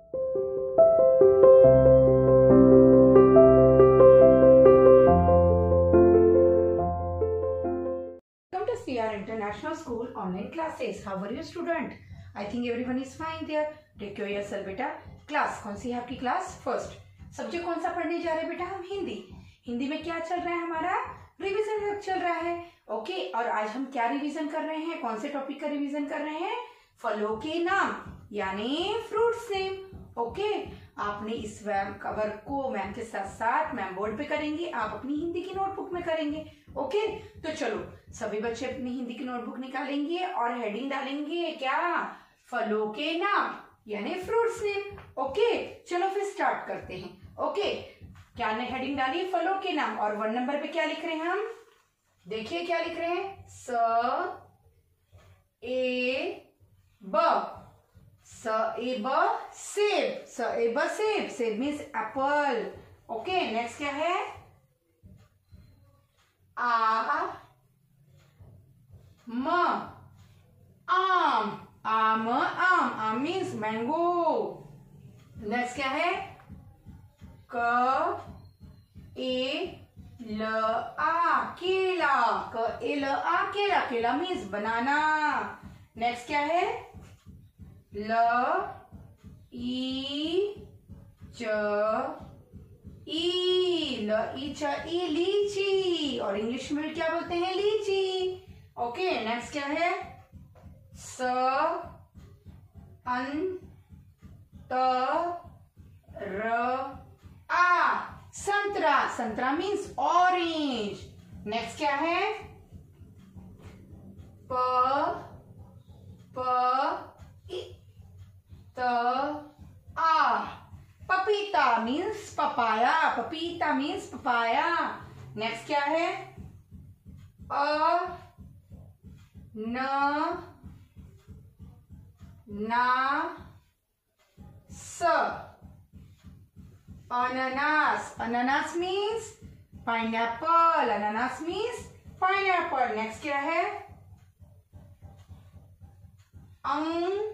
Welcome to CR International School online classes. How are you student? I think everyone is fine there. Take care yourself बेटा. Class कौन सी है आपकी? Class first. Subject कौन सा पढ़ने जा रहे हैं बेटा? हम हिंदी. हिंदी में क्या चल रहा है? हमारा रिवीजन वर्क चल रहा है. ओके. और आज हम क्या रिवीजन कर रहे हैं? कौन से टॉपिक का रिवीजन कर रहे हैं? फलों के नाम यानी फ्रूट्स नेम. ओके. आपने इस वर्क को मैम के साथ साथ मैम बोर्ड पे करेंगे, आप अपनी हिंदी की नोटबुक में करेंगे. ओके. तो चलो सभी बच्चे अपनी हिंदी की नोटबुक निकालेंगे और हेडिंग डालेंगे क्या? फलों के नाम यानी फ्रूट्स नेम. ओके. चलो फिर स्टार्ट करते हैं. ओके. क्या ने हेडिंग डाली? फलों के नाम. और 1 नंबर पे क्या लिख रहे हैं हम? देखिए क्या लिख रहे हैं? स ए ब. स ए ब सेब. स ए ब सेब. सेब मीन्स एप्पल. ओके. नेक्स्ट क्या है? आ म आम. आम आम. आम मीन्स मैंगो. नेक्स्ट क्या है? क ए ल आ केला. क ए ल आ केला. केला मीन्स बनाना. नेक्स्ट क्या है? ल ई च ई. ल ई च ई लीची. और इंग्लिश में क्या बोलते हैं? लीची. ओके. नेक्स्ट क्या है? स अन त र आ संतरा. संतरा मीन्स ऑरेंज. नेक्स्ट क्या है? प इ त आ पपीता मीन्स पपाया. पपीता मीन्स पपाया. नेक्स्ट क्या है? अ न ना स अनानास. अनानास मीन्स पाइनएप्पल. अनानास मीन्स पाइनएप्पल. नेक्स्ट क्या है? अंगूर.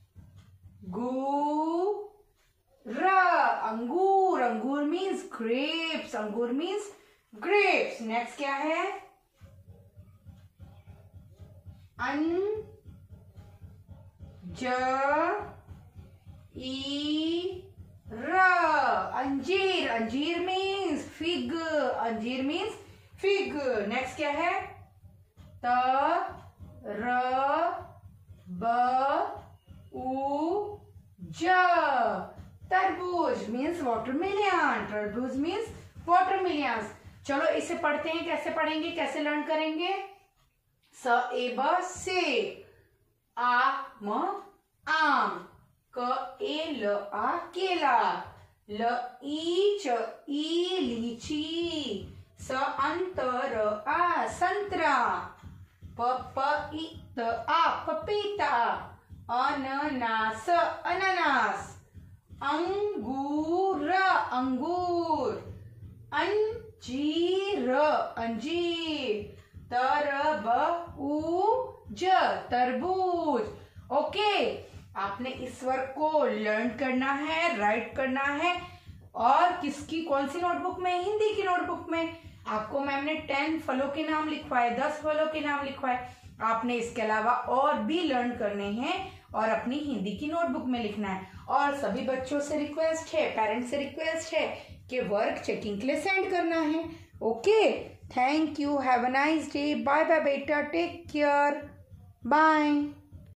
अंगूर. अंगूर मीन्स ग्रेप्स. अंगूर मीन्स ग्रेप्स. नेक्स्ट क्या है? अन ज ई र अंजीर. अंजीर मीन्स फिग. अंजीर मीन्स फिग. नेक्स्ट क्या है? त र ब उ ज तरबूज मीन्स वाटरमेलन. तरबूज मीन्स वाटरमेलन. चलो इसे पढ़ते हैं. कैसे पढ़ेंगे, कैसे लर्न करेंगे? स ए ब से. आ म आम. क ए ल आ केला. ल ई च ई लीची. स अंत र आ संतरा. प इ त आ पपीता. अनानास. अनानास. अंगूर. अंगूर. अंजीर. अंजीर. तरबूज. तरबूज. ओके. आपने इस वर्क को लर्न करना है, राइट करना है. और किसकी कौन सी नोटबुक में? हिंदी की नोटबुक में. आपको मैम ने 10 फलों के नाम लिखवाए, 10 फलों के नाम लिखवाए. आपने इसके अलावा और भी लर्न करने हैं और अपनी हिंदी की नोटबुक में लिखना है. और सभी बच्चों से रिक्वेस्ट है, पेरेंट्स से रिक्वेस्ट है कि वर्क चेकिंग के लिए सेंड करना है. Okay. Thank you. Have a nice day. Bye bye बेटा. Take care. बाय.